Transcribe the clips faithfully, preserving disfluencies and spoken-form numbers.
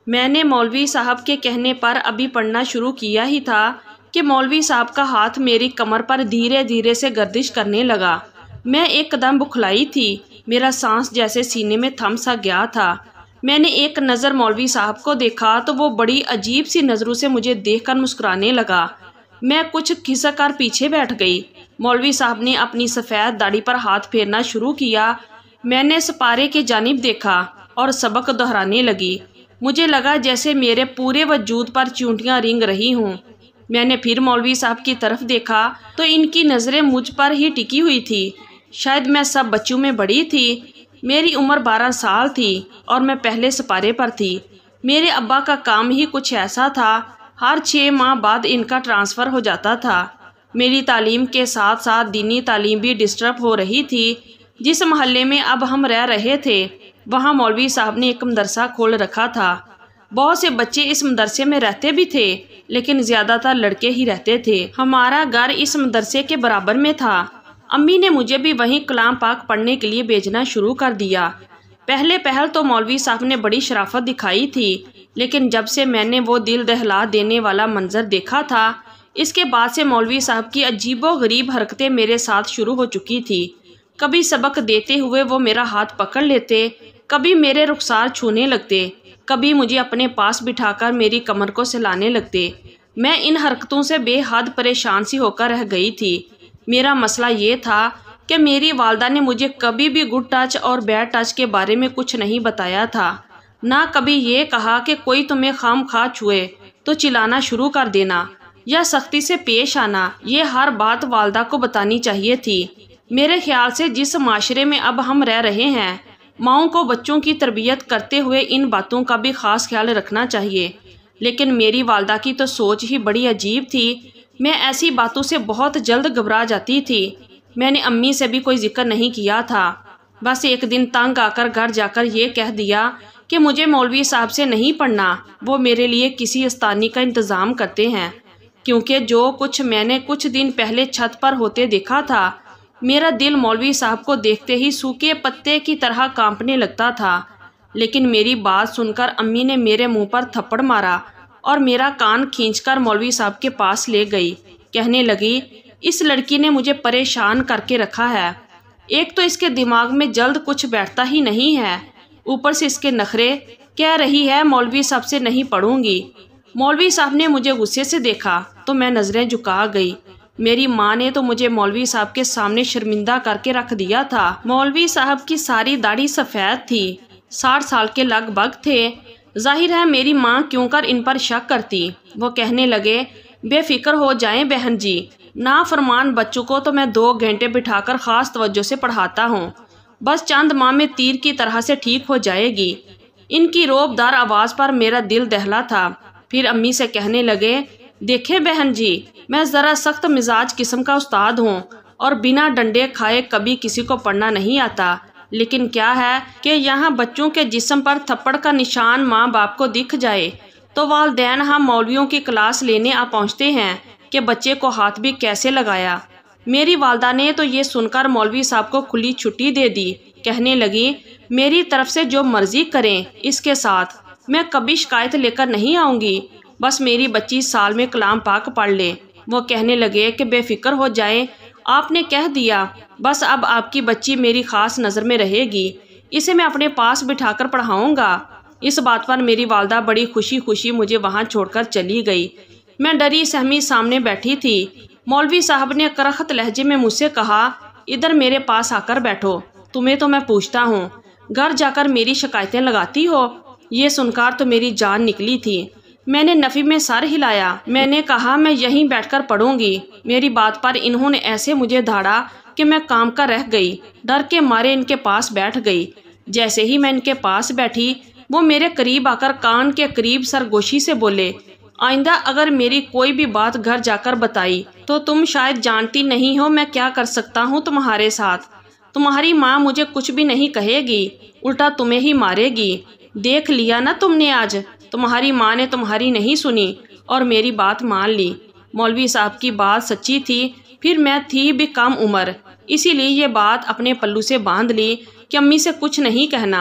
میں نے مولوی صاحب کے کہنے پر ابھی پڑھنا شروع کیا ہی تھا کہ مولوی صاحب کا ہاتھ میری کمر پر دھیرے دھیرے سے گردش کرنے لگا۔ میں ایک قدم بکھلائی تھی، میرا سانس جیسے سینے میں تھم سا گیا تھا۔ میں نے ایک نظر مولوی صاحب کو دیکھا تو وہ بڑی عجیب سی نظروں سے مجھے دیکھ کر مسکرانے لگا۔ میں کچھ کھسک کر پیچھے بیٹھ گئی۔ مولوی صاحب نے اپنی سفید داڑھی پر ہاتھ پھیرنا شروع کیا۔ میں نے سپارے کی جانب دیکھا اور سبق دہرانے لگی۔ مجھے لگا جیسے میرے پورے وجود پر چونٹیاں رینگ رہی ہوں۔ میں نے پھر مولوی صاحب کی طرف دیکھا تو ان کی نظریں مجھ پر ہی ٹکی ہوئی تھی۔ شاید میں سب بچوں میں بڑی تھی۔ میری عمر بارہ سال تھی اور میں پہلے سپارے پر تھی۔ میرے ابا کا کام ہی کچھ ایسا تھا، ہر چھ ماہ بعد ان کا ٹرانسفر ہو جاتا تھا۔ میری تعلیم کے ساتھ ساتھ دینی تعلیم بھی ڈسٹرب ہو رہی تھی۔ جس محلے میں اب ہم رہ رہے تھے وہاں مولوی صاحب نے ایک مدرسہ کھول رکھا تھا۔ بہت سے بچے اس مدرسے میں رہتے بھی تھے لیکن زیادہ تر لڑکے ہی رہتے تھے۔ ہمارا گھر اس مدرسے کے برابر میں تھا۔ امی نے مجھے بھی وہیں کلام پاک پڑھنے کے لیے بھیجنا شروع کر دیا۔ پہلے پہل تو مولوی صاحب نے بڑی شرافت دکھائی تھی لیکن جب سے میں نے وہ دل دہلا دینے والا منظر دیکھا تھا اس کے بعد سے مولوی صاحب کی عجیب و غریب حرکتیں میرے ساتھ شروع ہو چکی تھی۔ کبھی سبق دیتے ہوئے وہ میرا ہاتھ پکڑ لیتے، کبھی میرے رخسار چھونے لگتے، کبھی مجھے اپنے پاس بٹھا کر میری کمر کو سلانے لگتے۔ میں ان حرکتوں سے بے حد پریشان سی ہو کر رہ گئی تھی۔ میرا مسئلہ یہ تھا کہ میری والدہ نے مجھے کبھی بھی گڈ ٹچ اور بیڈ ٹچ کے بارے میں کچھ نہیں بتایا تھا، نہ کبھی یہ کہا کہ کوئی تمہیں خام خواہ چھوئے تو چلانا شروع کر دینا یا سختی سے پیش آنا۔ یہ ہر بات والدہ کو بتانی چاہیے تھی۔ میرے خیال سے جس معاشرے میں اب ہم رہ رہے ہیں ماؤں کو بچوں کی تربیت کرتے ہوئے ان باتوں کا بھی خاص خیال رکھنا چاہیے، لیکن میری والدہ کی تو سوچ ہی بڑی عجیب تھی۔ میں ایسی باتوں سے بہت جلد گھبرا جاتی تھی۔ میں نے امی سے بھی کوئی ذکر نہیں کیا تھا، بس ایک دن تنگ آ کر گھر جا کر یہ کہہ دیا کہ مجھے مولوی صاحب سے نہیں پڑھنا، وہ میرے لیے کسی استانی کا انتظام کرتے ہیں، کیونکہ جو کچھ میں نے کچھ دن پہلے چھت پر ہوتے دیکھا تھا میرا دل مولوی صاحب کو دیکھتے ہی سوکھے پتے کی طرح کانپنے لگتا تھا۔ لیکن میری بات سن کر امی نے میرے منہ پر تھپڑ مارا اور میرا کان کھینچ کر مولوی صاحب کے پاس لے گئی۔ کہنے لگی، اس لڑکی نے مجھے پریشان کر کے رکھا ہے۔ ایک تو اس کے دماغ میں جلد کچھ بیٹھتا ہی نہیں ہے، اوپر سے اس کے نخرے۔ کہہ رہی ہے مولوی صاحب سے نہیں پڑھوں گی۔ مولوی صاحب نے مجھے غصے سے دیکھا تو میں نظریں جھکا گئی۔ میری ماں نے تو مجھے مولوی صاحب کے سامنے شرمندہ کر کے رکھ دیا تھا۔ مولوی صاحب کی ساری داڑھی سفید تھی، ساٹھ سال کے لگ بھگ تھے۔ ظاہر ہے میری ماں کیوں کر ان پر شک کرتی۔ وہ کہنے لگے، بے فکر ہو جائیں بہن جی، نافرمان بچوں کو تو میں دو گھنٹے بٹھا کر خاص توجہ سے پڑھاتا ہوں، بس چند ماہ میں تیر کی طرح سے ٹھیک ہو جائے گی۔ ان کی روب دار آواز پر میرا دل دہلا تھا۔ پھر امی سے کہنے لگے، دیکھیں بہن جی، میں ذرا سخت مزاج قسم کا استاد ہوں اور بنا ڈنڈے کھائے کبھی کسی کو پڑھنا نہیں آتا، لیکن کیا ہے کہ یہاں بچوں کے جسم پر تھپڑ کا نشان ماں باپ کو دکھ جائے تو والدین ہم مولویوں کی کلاس لینے آ پہنچتے ہیں کہ بچے کو ہاتھ بھی کیسے لگایا۔ میری والدہ نے تو یہ سن کر مولوی صاحب کو کھلی چھٹی دے دی۔ کہنے لگی، میری طرف سے جو مرضی کریں، اس کے ساتھ میں کبھی شکایت لے کر نہیں آؤں گی، بس میری بچی سال میں کلام پاک پڑھ لے۔ وہ کہنے لگے کہ بے فکر ہو جائیں، آپ نے کہہ دیا، بس اب آپ کی بچی میری خاص نظر میں رہے گی، اسے میں اپنے پاس بٹھا کر پڑھاؤں گا۔ اس بات پر میری والدہ بڑی خوشی خوشی مجھے وہاں چھوڑ کر چلی گئی۔ میں ڈری سہمی سامنے بیٹھی تھی۔ مولوی صاحب نے کرخت لہجے میں مجھ سے کہا، ادھر میرے پاس آ کر بیٹھو، تمہیں تو میں پوچھتا ہوں، گھر جا کر میری شکایتیں لگاتی ہو؟ یہ سن کر تو میری جان نکلی تھی۔ میں نے نفی میں سر ہلایا۔ میں نے کہا، میں یہیں بیٹھ کر پڑھوں گی۔ میری بات پر انہوں نے ایسے مجھے دھاڑا کہ میں کام کر رہ گئی، ڈر کے مارے ان کے پاس بیٹھ گئی۔ جیسے ہی میں ان کے پاس بیٹھی وہ میرے قریب آ کر کان کے قریب سرگوشی سے بولے، آئندہ اگر میری کوئی بھی بات گھر جا کر بتائی تو تم شاید جانتی نہیں ہو میں کیا کر سکتا ہوں تمہارے ساتھ۔ تمہاری ماں مجھے کچھ بھی نہیں کہے گی، الٹا تمہیں ہی مارے گی۔ دیکھ لیا نا تم نے آج، تمہاری ماں نے تمہاری نہیں سنی اور میری بات مان لی۔ مولوی صاحب کی بات سچی تھی، پھر میں تھی بھی کم عمر، اسی لیے یہ بات اپنے پلو سے باندھ لی کہ امی سے کچھ نہیں کہنا۔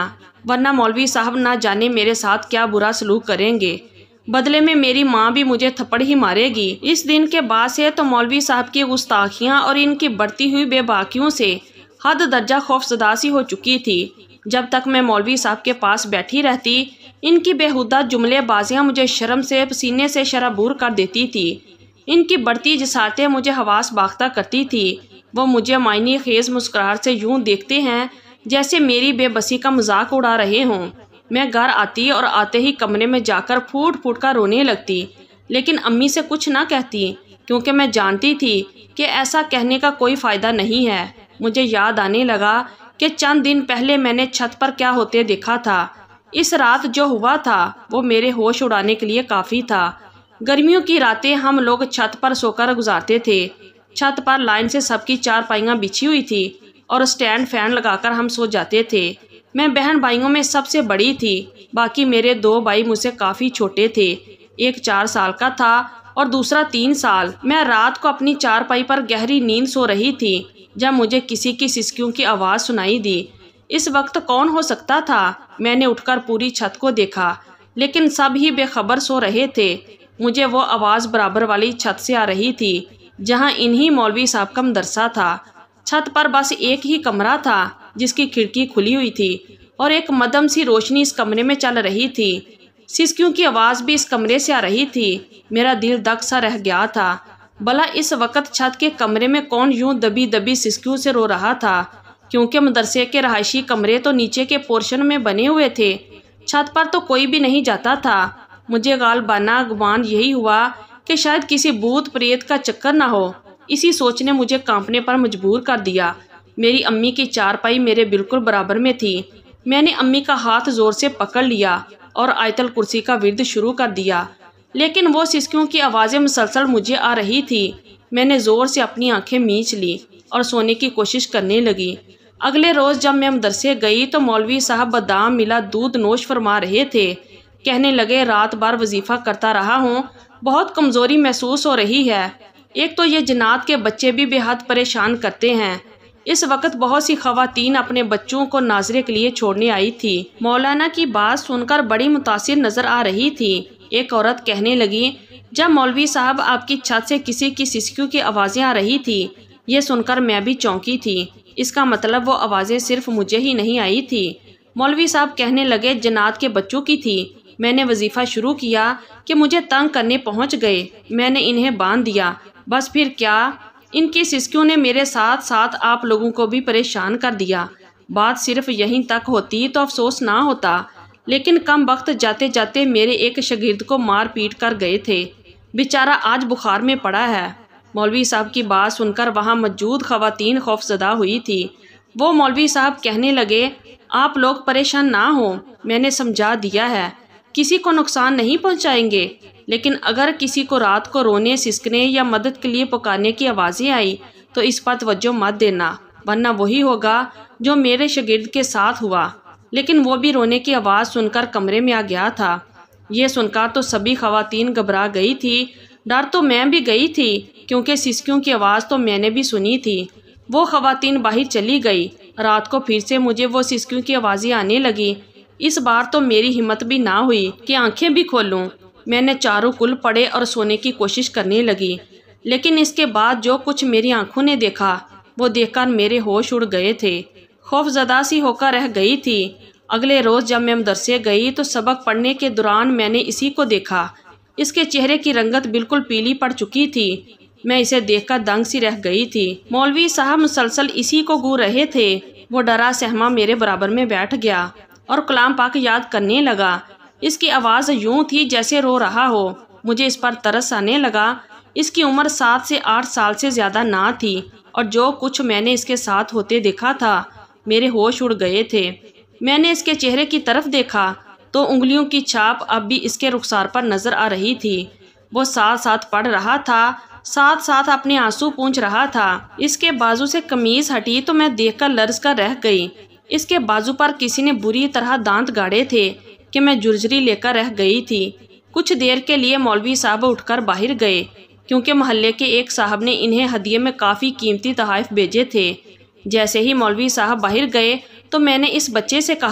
वरना मौलवी साहब ना जाने मेरे साथ क्या बुरा सलूक करेंगे। बदले में मेरी माँ भी मुझे थप्पड़ ही मारेगी। इस दिन के बाद से तो मौलवी साहब की गुस्ताखियाँ और इनकी बढ़ती हुई बेबाकियों से हद दर्जा खौफजदा सी हो चुकी थी। जब तक मैं मौलवी साहब के पास बैठी रहती, इनकी बेहुदा जुमलेबाजियाँ मुझे शर्म से पसीने से शराबूर कर देती थी। इनकी बढ़ती जसारतें मुझे हवास बाख्ता करती थी। वो मुझे मायने खेज मुस्कुराहट से यूं देखते हैं जैसे मेरी बेबसी का मजाक उड़ा रहे हों। मैं घर आती और आते ही कमरे में जाकर फूट फूट कर रोने लगती, लेकिन अम्मी से कुछ ना कहती, क्योंकि मैं जानती थी कि ऐसा कहने का कोई फ़ायदा नहीं है। मुझे याद आने लगा कि चंद दिन पहले मैंने छत पर क्या होते देखा था। इस रात जो हुआ था वो मेरे होश उड़ाने के लिए काफ़ी था। गर्मियों की रातें हम लोग छत पर सोकर गुजारते थे। छत पर लाइन से सबकी चारपाइयाँ बिछी हुई थी और स्टैंड फैन लगाकर हम सो जाते थे। मैं बहन भाइयों में सबसे बड़ी थी। बाकी मेरे दो भाई मुझसे काफ़ी छोटे थे। एक चार साल का था और दूसरा तीन साल। मैं रात को अपनी चारपाई पर गहरी नींद सो रही थी जब मुझे किसी की सिसकियों की आवाज़ सुनाई दी। इस वक्त कौन हो सकता था? मैंने उठकर पूरी छत को देखा, लेकिन सब ही बेखबर सो रहे थे। मुझे वो आवाज़ बराबर वाली छत से आ रही थी जहाँ इन्हीं मौलवी साहब का मदरसा था। छत पर बस एक ही कमरा था जिसकी खिड़की खुली हुई थी और एक मदम सी रोशनी इस कमरे में चल रही थी। सिसकियों की आवाज़ भी इस कमरे से आ रही थी। मेरा दिल दक सा रह गया था। भला इस वक्त छत के कमरे में कौन यूं दबी दबी सिसकियों से रो रहा था? क्योंकि मदरसे के रहायशी कमरे तो नीचे के पोर्शन में बने हुए थे। छत पर तो कोई भी नहीं जाता था। मुझे गालबाना गुमान यही हुआ कि शायद किसी भूत प्रेत का चक्कर ना हो। इसी सोच ने मुझे कांपने पर मजबूर कर दिया। मेरी अम्मी की चारपाई मेरे बिल्कुल बराबर में थी। मैंने अम्मी का हाथ जोर से पकड़ लिया और आयतल कुर्सी का विर्द शुरू कर दिया, लेकिन वो सिसकियों की आवाज़ें मुसलसल मुझे आ रही थी। मैंने ज़ोर से अपनी आंखें मींच ली और सोने की कोशिश करने लगी। अगले रोज़ जब मैं मदरसे गई तो मौलवी साहब बादाम मिला दूध नोश फरमा रहे थे। कहने लगे, रात भर वजीफ़ा करता रहा हूँ, बहुत कमज़ोरी महसूस हो रही है। एक तो ये जन्नात के बच्चे भी बेहद परेशान करते हैं। इस वक्त बहुत सी ख़वातीन अपने बच्चों को नाजरे के लिए छोड़ने आई थी। मौलाना की बात सुनकर बड़ी मुतासिर नज़र आ रही थी। एक औरत कहने लगी, जब मौलवी साहब आपकी छत से किसी की सिसकियों की आवाज़ें आ रही थी, ये सुनकर मैं भी चौंकी थी। इसका मतलब वो आवाज़ें सिर्फ मुझे ही नहीं आई थी। मौलवी साहब कहने लगे, जन्नात के बच्चों की थी। मैंने वजीफ़ा शुरू किया कि मुझे तंग करने पहुंच गए। मैंने इन्हें बांध दिया। बस फिर क्या, इनकी सिसकियों ने मेरे साथ साथ आप लोगों को भी परेशान कर दिया। बात सिर्फ यहीं तक होती तो अफसोस ना होता, लेकिन कम वक्त जाते जाते मेरे एक शागिर्द को मार पीट कर गए थे। बेचारा आज बुखार में पड़ा है। मौलवी साहब की बात सुनकर वहाँ मौजूद ख़वातीन खौफजदा हुई थी। वो मौलवी साहब कहने लगे, आप लोग परेशान ना हो, मैंने समझा दिया है, किसी को नुकसान नहीं पहुंचाएंगे। लेकिन अगर किसी को रात को रोने, सिसकने या मदद के लिए पुकारने की आवाज़ें आई तो इस पर तवज्जो मत देना, वरना वही होगा जो मेरे शागिर्द के साथ हुआ। लेकिन वो भी रोने की आवाज़ सुनकर कमरे में आ गया था। ये सुनकर तो सभी ख़वातीन घबरा गई थी। डर तो मैं भी गई थी, क्योंकि सिसकियों की आवाज़ तो मैंने भी सुनी थी। वो ख़वातीन बाहर चली गई। रात को फिर से मुझे वो सिसकियों की आवाज़ें आने लगी। इस बार तो मेरी हिम्मत भी ना हुई कि आंखें भी खोलूं। मैंने चारों कुल पड़े और सोने की कोशिश करने लगी, लेकिन इसके बाद जो कुछ मेरी आंखों ने देखा वो देखकर मेरे होश उड़ गए थे। खौफजदा सी होकर रह गई थी। अगले रोज़ जब मैं मदरसे गई तो सबक पढ़ने के दौरान मैंने इसी को देखा। इसके चेहरे की रंगत बिल्कुल पीली पड़ चुकी थी। मैं इसे देखकर दंग सी रह गई थी। मौलवी साहब मुसलसल इसी को गूँ रहे थे। वो डरा सहमा मेरे बराबर में बैठ गया और कलाम पाक याद करने लगा। इसकी आवाज़ यूं थी जैसे रो रहा हो। मुझे इस पर तरस आने लगा। इसकी उम्र सात से आठ साल से ज़्यादा ना थी और जो कुछ मैंने इसके साथ होते देखा था मेरे होश उड़ गए थे। मैंने इसके चेहरे की तरफ देखा तो उंगलियों की छाप अब भी इसके रुखसार पर नज़र आ रही थी। वो साथ साथ पढ़ रहा था, साथ साथ अपने आंसू पूंछ रहा था। इसके बाजू से कमीज हटी तो मैं देखकर लर्ज कर रह गई। इसके बाजू पर किसी ने बुरी तरह दांत गाड़े थे कि मैं जुर्जरी लेकर रह गई थी। कुछ देर के लिए मौलवी साहब उठकर बाहर गए, क्योंकि मोहल्ले के एक साहब ने इन्हें हदिये में काफ़ी कीमती तोहफ़े भेजे थे। जैसे ही मौलवी साहब बाहर गए तो मैंने इस बच्चे से कहा,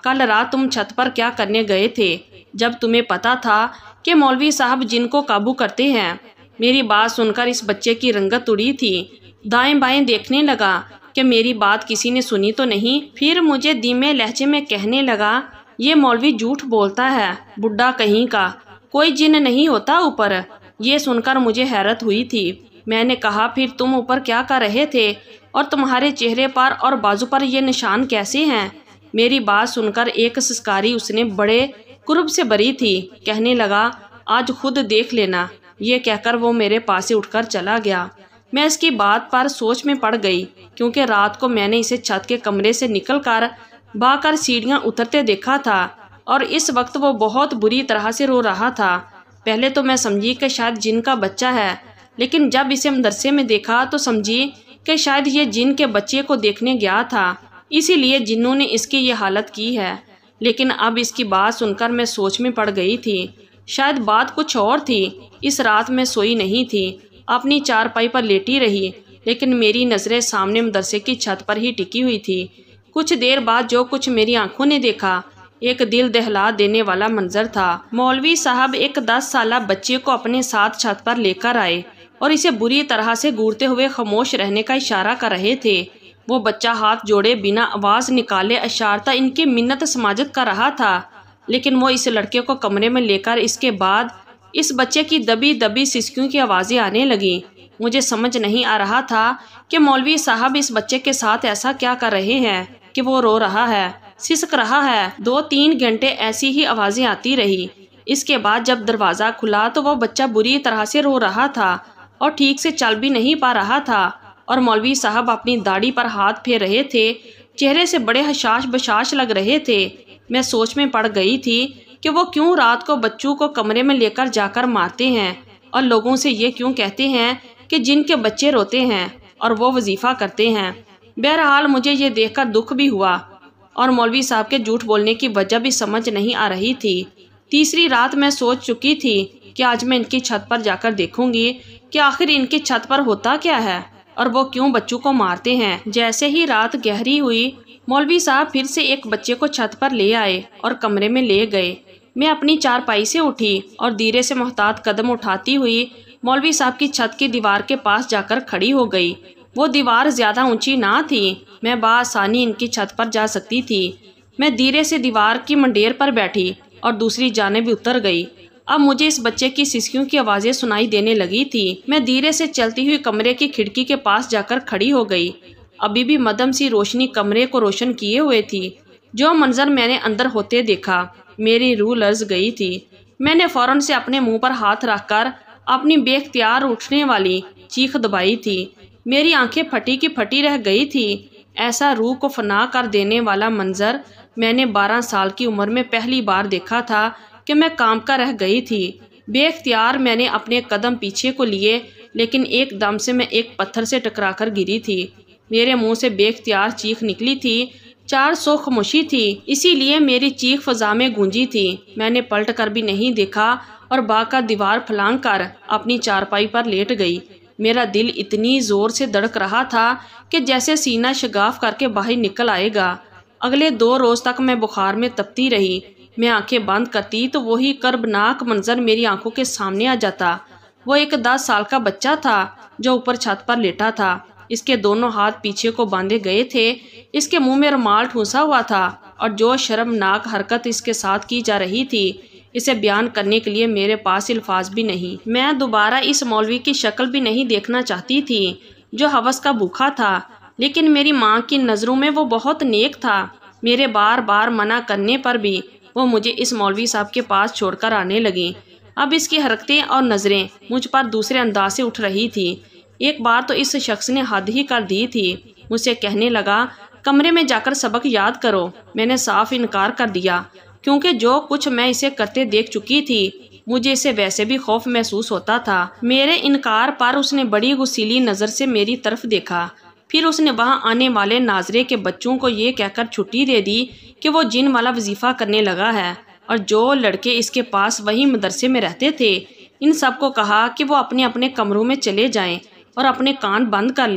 कल रात तुम छत पर क्या करने गए थे, जब तुम्हें पता था कि मौलवी साहब जिन को काबू करते हैं। मेरी बात सुनकर इस बच्चे की रंगत उड़ी थी। दाएं बाएं देखने लगा कि मेरी बात किसी ने सुनी तो नहीं। फिर मुझे धीमे लहजे में कहने लगा, ये मौलवी झूठ बोलता है, बुड्ढा कहीं का, कोई जिन नहीं होता ऊपर। ये सुनकर मुझे हैरत हुई थी। मैंने कहा, फिर तुम ऊपर क्या कर रहे थे और तुम्हारे चेहरे पर और बाजू पर ये निशान कैसे हैं? मेरी बात सुनकर एक सिसकारी उसने बड़े कुर्ब से भरी थी। कहने लगा, आज खुद देख लेना। ये कहकर वो मेरे पास से उठकर चला गया। मैं इसकी बात पर सोच में पड़ गई, क्योंकि रात को मैंने इसे छत के कमरे से निकलकर भागकर सीढ़ियां उतरते देखा था और इस वक्त वो बहुत बुरी तरह से रो रहा था। पहले तो मैं समझी कि शायद जिन का बच्चा है, लेकिन जब इसे मदरसे में देखा तो समझी कि शायद ये जिन के बच्चे को देखने गया था, इसीलिए जिन्नों ने इसकी ये हालत की है। लेकिन अब इसकी बात सुनकर मैं सोच में पड़ गई थी। शायद बात कुछ और थी। इस रात मैं सोई नहीं थी, अपनी चारपाई पर लेटी रही, लेकिन मेरी नज़रें सामने मदरसे की छत पर ही टिकी हुई थी। कुछ देर बाद जो कुछ मेरी आंखों ने देखा, एक दिल दहला देने वाला मंजर था। मौलवी साहब एक दस साला बच्चे को अपने साथ छत पर लेकर आए और इसे बुरी तरह से घूरते हुए खामोश रहने का इशारा कर रहे थे। वो बच्चा हाथ जोड़े बिना आवाज़ निकाले अशारता इनकी मिन्नत समाजत कर रहा था, लेकिन वो इस लड़के को कमरे में लेकर इसके बाद इस बच्चे की दबी दबी सिसकियों की आवाज़ें आने लगी। मुझे समझ नहीं आ रहा था कि मौलवी साहब इस बच्चे के साथ ऐसा क्या कर रहे हैं कि वो रो रहा है, सिसक रहा है। दो तीन घंटे ऐसी ही आवाज़ें आती रही। इसके बाद जब दरवाज़ा खुला तो वो बच्चा बुरी तरह से रो रहा था और ठीक से चल भी नहीं पा रहा था, और मौलवी साहब अपनी दाढ़ी पर हाथ फेर रहे थे। चेहरे से बड़े हशाश बशाश लग रहे थे। मैं सोच में पड़ गई थी कि वो क्यों रात को बच्चों को कमरे में लेकर जाकर मारते हैं और लोगों से ये क्यों कहते हैं कि जिनके बच्चे रोते हैं और वो वजीफ़ा करते हैं। बहरहाल मुझे ये देखकर दुख भी हुआ और मौलवी साहब के झूठ बोलने की वजह भी समझ नहीं आ रही थी। तीसरी रात मैं सोच चुकी थी कि आज मैं इनकी छत पर जाकर देखूंगी कि आखिर इनकी छत पर होता क्या है और वो क्यों बच्चों को मारते हैं। जैसे ही रात गहरी हुई, मौलवी साहब फिर से एक बच्चे को छत पर ले आए और कमरे में ले गए। मैं अपनी चारपाई से उठी और धीरे से मोहतात कदम उठाती हुई मौलवी साहब की छत की दीवार के पास जाकर खड़ी हो गई। वो दीवार ज्यादा ऊंची ना थी, मैं बआसानी इनकी छत पर जा सकती थी। मैं धीरे से दीवार की मंडेर पर बैठी और दूसरी जानिब उतर गई। अब मुझे इस बच्चे की सिसकियों की आवाज़ें सुनाई देने लगी थी। मैं धीरे से चलती हुई कमरे की खिड़की के पास जाकर खड़ी हो गई। अभी भी मध्यम सी रोशनी कमरे को रोशन किए हुए थी। जो मंजर मैंने अंदर होते देखा, मेरी रूह लर्ज गई थी। मैंने फौरन से अपने मुंह पर हाथ रखकर अपनी बेख्तियार उठने वाली चीख दबाई थी। मेरी आंखें फटी की फटी रह गई थी। ऐसा रूह को फना कर देने वाला मंजर मैंने बारह साल की उम्र में पहली बार देखा था कि मैं काम का रह गई थी। बेख्तियार मैंने अपने कदम पीछे को लिए, लेकिन एकदम से मैं एक पत्थर से टकराकर गिरी थी। मेरे मुंह से बेख्तियार चीख निकली थी। चार सौ खामोशी थी, इसीलिए मेरी चीख फजा में गूंजी थी। मैंने पलट कर भी नहीं देखा और भागकर दीवार फलांग कर अपनी चारपाई पर लेट गई। मेरा दिल इतनी जोर से धड़क रहा था कि जैसे सीना शगाफ करके बाहर निकल आएगा। अगले दो रोज तक मैं बुखार में तपती रही। मैं आंखें बंद करती तो वही कर्बनाक मंजर मेरी आंखों के सामने आ जाता। वो एक दस साल का बच्चा था जो ऊपर छत पर लेटा था। इसके दोनों हाथ पीछे को बांधे गए थे। इसके मुंह में रुमाल ठूंसा हुआ था और जो शर्मनाक हरकत इसके साथ की जा रही थी, इसे बयान करने के लिए मेरे पास अल्फाज भी नहीं। मैं दोबारा इस मौलवी की शक्ल भी नहीं देखना चाहती थी जो हवस का भूखा था, लेकिन मेरी माँ की नज़रों में वो बहुत नेक था। मेरे बार बार मना करने पर भी वो मुझे इस मौलवी साहब के पास छोड़कर आने लगी। अब इसकी हरकतें और नज़रें मुझ पर दूसरे अंदाज से उठ रही थी। एक बार तो इस शख्स ने हद ही कर दी थी। मुझसे कहने लगा, कमरे में जाकर सबक याद करो। मैंने साफ इनकार कर दिया, क्योंकि जो कुछ मैं इसे करते देख चुकी थी, मुझे इसे वैसे भी खौफ महसूस होता था। मेरे इनकार पर उसने बड़ी गुस्सीली नज़र से मेरी तरफ देखा। फिर उसने वहां आने वाले नाजरे के बच्चों को ये कहकर छुट्टी दे दी कि वो जिन वाला वजीफा करने लगा है, और जो लड़के इसके पास वही मदरसे में रहते थे, इन सबको कहा कि वो अपने अपने कमरों में चले जाएं और अपने कान बंद कर लें।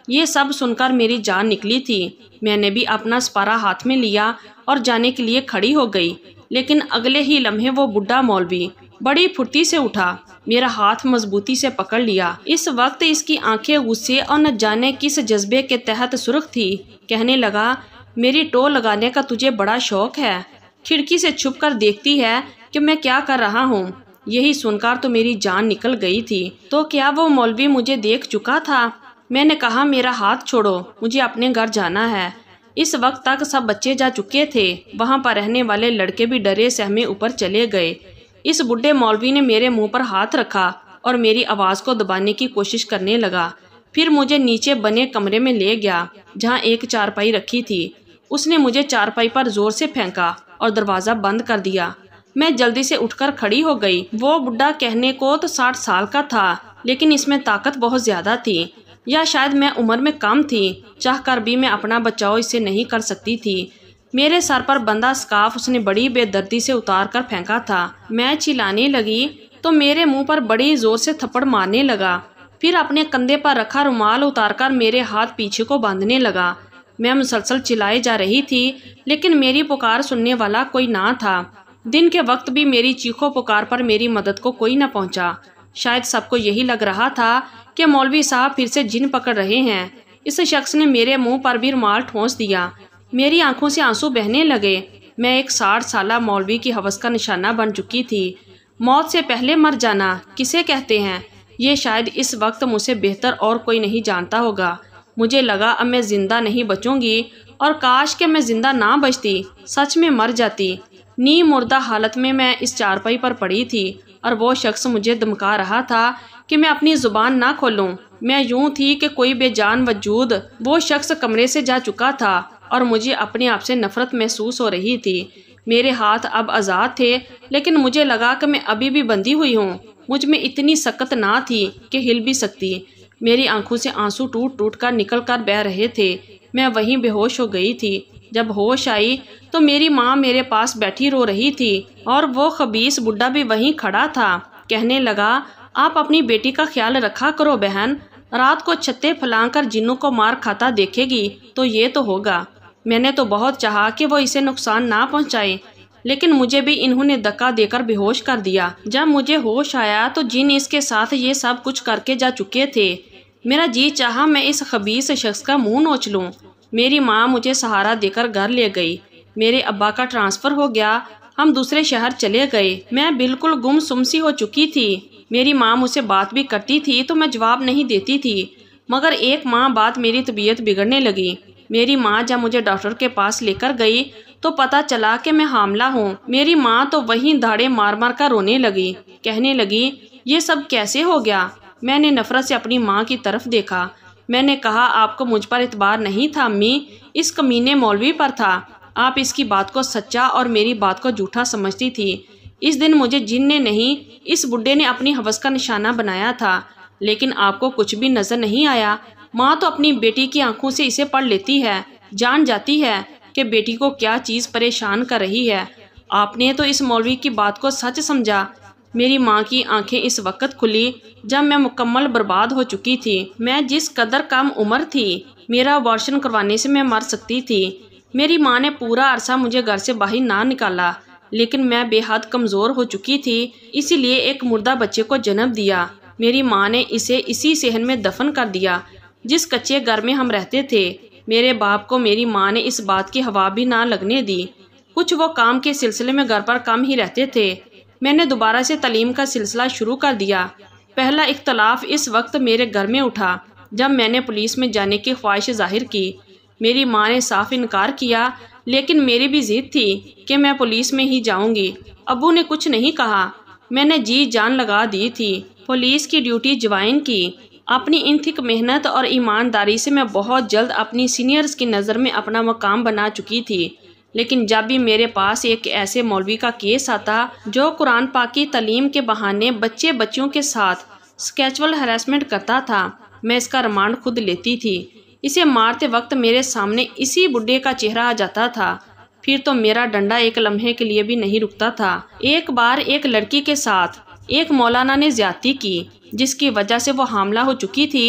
یہ سب سن کر میری جان نکلی تھی۔ میں نے بھی اپنا سپارہ ہاتھ میں لیا اور جانے کے لیے کھڑی ہو گئی، لیکن اگلے ہی لمحے وہ بڈھا مولوی بڑی پھرتی سے اٹھا، میرا ہاتھ مضبوطی سے پکڑ لیا۔ اس وقت اس کی آنکھیں غصے اور نہ جانے کس جذبے کے تحت سرخ تھی۔ کہنے لگا، میری ٹو لگانے کا تجھے بڑا شوق ہے، کھڑکی سے چھپ کر دیکھتی ہے کہ میں کیا کر رہا ہوں۔ یہی سن کر تو میری جان نکل گئی تھی۔ تو کیا وہ مولوی مجھے دیکھ چکا تھا؟ میں نے کہا، میرا ہاتھ چھوڑو، مجھے اپنے گھر جانا ہے۔ اس وقت تک سب بچے جا چکے تھے، وہاں پر رہنے والے لڑکے بھی ڈرے سہمے اوپر چلے گئے۔ اس بڈھے مولوی نے میرے منہ پر ہاتھ رکھا اور میری آواز کو دبانے کی کوشش کرنے لگا۔ پھر مجھے نیچے بنے کمرے میں لے گیا جہاں ایک چارپائی رکھی تھی۔ اس نے مجھے چارپائی پر زور سے پھینکا اور دروازہ بند کر دیا۔ میں جلدی سے اٹھ کر کھڑی ہو گئی۔ وہ بڈھا کہنے کو تو ساٹھ سال کا تھا، لیکن اس میں طاقت بہت زیادہ تھی، یا شاید میں عمر میں کم تھی، چاہ کر بھی میں اپنا بچاؤ اس سے نہیں کر سکتی تھی۔ میرے سر پر بندہ اسکارف اس نے بڑی بے دردی سے اتار کر پھینکا تھا۔ میں چلانے لگی تو میرے منہ پر بڑی زور سے تھپڑ مارنے لگا، پھر اپنے کندھے پر رکھا رومال اتار کر میرے ہاتھ پیچھے کو باندھنے لگا۔ میں مسلسل چلائے جا رہی تھی، لیکن میری پکار سننے والا کوئی نہ تھا۔ دن کے وقت بھی میری چیخو پکار پر میری مدد کو کوئی نہ پہنچا۔ شاید سب کو یہی لگ رہا تھا کہ مولوی صاحب پھر سے جن پکڑ رہے ہیں۔ اس شخص نے میرے منہ پر بھی رومال ٹھونس دیا۔ میری آنکھوں سے آنسو بہنے لگے۔ میں ایک ساٹھ سالہ مولوی کی ہوس کا نشانہ بن چکی تھی۔ موت سے پہلے مر جانا کسے کہتے ہیں، یہ شاید اس وقت مجھ سے بہتر اور کوئی نہیں جانتا ہوگا۔ مجھے لگا اب میں زندہ نہیں بچوں گی، اور کاش کہ میں زندہ نہ بچتی، سچ میں مر جاتی۔ نیم مردہ حالت میں میں اس چارپائی پر پڑی تھی اور وہ شخص مجھے دمکا رہا تھا کہ میں اپنی زبان نہ کھولوں۔ میں یوں تھی کہ کوئی بے جان وجود۔ وہ شخص کمرے سے جا چکا تھا اور مجھے اپنے آپ سے نفرت محسوس ہو رہی تھی۔ میرے ہاتھ اب آزاد تھے، لیکن مجھے لگا کہ میں ابھی بھی بندھی ہوئی ہوں۔ مجھ میں اتنی سکت نہ تھی کہ ہل بھی سکتی۔ میری آنکھوں سے آنسو ٹوٹ ٹوٹ کر نکل کر بہہ رہے تھے۔ میں وہیں بے ہوش ہو گئی تھی۔ جب ہوش آئی تو میری ماں میرے پاس بیٹھی رو رہی تھی اور وہ خبیث بڈھا بھی وہیں کھڑا تھا۔ کہنے لگا، آپ اپنی بیٹی کا خیال رکھا کرو بہن، رات کو چھتے پھلانگ کر جنوں کو مار کھاتا دیکھے گی تو یہ تو ہوگا۔ میں نے تو بہت چاہا کہ وہ اسے نقصان نہ پہنچائے، لیکن مجھے بھی انہوں نے دھکا دے کر بے ہوش کر دیا۔ جب مجھے ہوش آیا تو جن اس کے ساتھ یہ سب کچھ کر کے جا چکے تھے۔ میرا جی چاہا میں اس خبیث شخص کا منہ نوچ لوں۔ میری ماں مجھے سہارا دے کر گھر لے گئی۔ میرے ابا کا ٹرانسفر ہو گیا، ہم دوسرے شہر چلے گئے۔ میں بالکل گم سم سی ہو چکی تھی۔ میری ماں مجھ سے بات بھی کرتی تھی تو میں جواب نہیں دیتی تھی، مگر ایک ماہ بعد میری طبیعت بگڑنے لگی۔ میری ماں جب مجھے ڈاکٹر کے پاس لے کر گئی تو پتہ چلا کہ میں حاملہ ہوں۔ میری ماں تو وہیں دھاڑے مار مار کر رونے لگی، کہنے لگی، یہ سب کیسے ہو گیا؟ میں نے نفرت سے اپنی ماں کی طرف دیکھا۔ میں نے کہا، آپ کو مجھ پر اعتبار نہیں تھا امی، اس کمینے مولوی پر تھا۔ آپ اس کی بات کو سچا اور میری بات کو جھوٹا سمجھتی تھی۔ اس دن مجھے جن نے نہیں، اس بڈھے نے اپنی ہوس کا نشانہ بنایا تھا، لیکن آپ کو کچھ بھی نظر نہیں آیا۔ ماں تو اپنی بیٹی کی آنکھوں سے اسے پڑھ لیتی ہے، جان جاتی ہے کہ بیٹی کو کیا چیز پریشان کر رہی ہے۔ آپ نے تو اس مولوی کی بات کو سچ سمجھا۔ میری ماں کی آنکھیں اس وقت کھلی جب میں مکمل برباد ہو چکی تھی۔ میں جس قدر کم عمر تھی، میرا ابارشن کروانے سے میں مر سکتی تھی۔ میری ماں نے پورا عرصہ مجھے گھر سے باہر نہ نکالا، لیکن میں بے حد کمزور ہو چکی تھی، اسی لیے ایک مردہ بچے کو جنم دیا۔ میری ماں نے اسے اسی صحن میں دفن کر دیا جس کچے گھر میں ہم رہتے تھے۔ میرے باپ کو میری ماں نے اس بات کی ہوا بھی نہ لگنے دی۔ کچھ وہ کام کے سلسلے میں گھر پر کم ہی رہتے تھے۔ میں نے دوبارہ سے تعلیم کا سلسلہ شروع کر دیا۔ پہلا اختلاف اس وقت میرے گھر میں اٹھا جب میں نے پولیس میں جانے کی خواہش ظاہر کی۔ میری ماں نے صاف انکار کیا، لیکن میری بھی ضد تھی کہ میں پولیس میں ہی جاؤں گی۔ ابو نے کچھ نہیں کہا۔ میں نے جی جان لگا دی تھی، پولیس کی ڈیوٹی جوائن کی۔ اپنی انتھک محنت اور ایمانداری سے میں بہت جلد اپنی سینئرز کی نظر میں اپنا مقام بنا چکی تھی، لیکن جب بھی میرے پاس ایک ایسے مولوی کا کیس آتا جو قرآن پاک کی تعلیم کے بہانے بچے بچیوں کے ساتھ سکیچول ہراسمنٹ کرتا تھا، میں اس کا ریمانڈ خود لیتی تھی۔ اسے مارتے وقت میرے سامنے اسی بڈھے کا چہرہ آ جاتا تھا، پھر تو میرا ڈنڈا ایک لمحے کے لیے بھی نہیں رکتا تھا۔ ایک بار ایک لڑکی کے ساتھ ایک مولانا نے زیادتی کی، جس کی وجہ سے وہ حاملہ ہو چکی تھی۔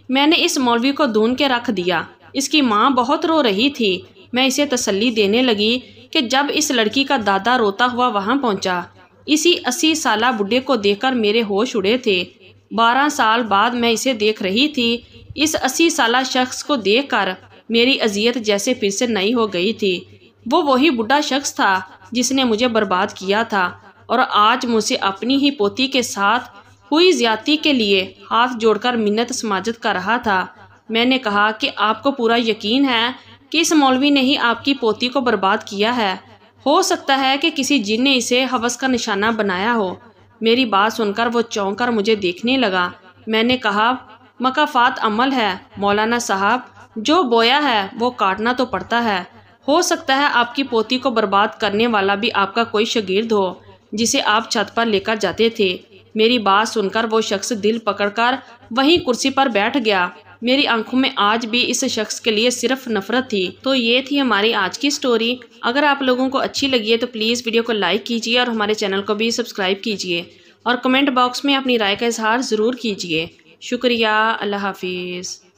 میں نے اس مولوی کو ڈھونڈ کے رکھ دیا۔ اس کی ماں بہت رو رہی تھی۔ میں اسے تسلی دینے لگی کہ جب اس لڑکی کا دادا روتا ہوا وہاں پہنچا، اسی اسی سالہ بڈھے کو دیکھ کر میرے ہوش اڑے تھے۔ بارہ سال بعد میں اسے دیکھ رہی تھی۔ اس اسی سالہ شخص کو دیکھ کر میری اذیت جیسے پھر سے نئی ہو گئی تھی۔ وہ وہی بڈھا شخص تھا جس نے مجھے برباد کیا تھا اور آج مجھ سے اپنی ہی پوتی کے ساتھ ہوئی زیادتی کے لیے ہاتھ جوڑ کر منت سماجت کر رہا تھا۔ میں نے کہا کہ آپ کو پورا یقین ہے کہ اس مولوی نے ہی آپ کی پوتی کو برباد کیا ہے؟ ہو سکتا ہے کہ کسی جن نے اسے ہوس کا نشانہ بنایا ہو۔ میری بات سن کر وہ چونک کر مجھے دیکھنے لگا۔ میں نے کہا، مکافات عمل ہے مولانا صاحب، جو بویا ہے وہ کاٹنا تو پڑتا ہے۔ ہو سکتا ہے آپ کی پوتی کو برباد کرنے والا بھی آپ کا کوئی شاگرد ہو جسے آپ چھت پر لے کر جاتے تھے۔ میری بات سن کر وہ شخص دل پکڑ کر وہیں کرسی پر بیٹھ گیا۔ میری آنکھوں میں آج بھی اس شخص کے لیے صرف نفرت تھی۔ تو یہ تھی ہماری آج کی سٹوری۔ اگر آپ لوگوں کو اچھی لگی ہے تو پلیز ویڈیو کو لائک کیجیے اور ہمارے چینل کو بھی سبسکرائب کیجیے اور کمنٹ باکس میں اپنی رائے کا اظہار ضرور کیجیے۔ شکریہ۔ اللہ حافظ۔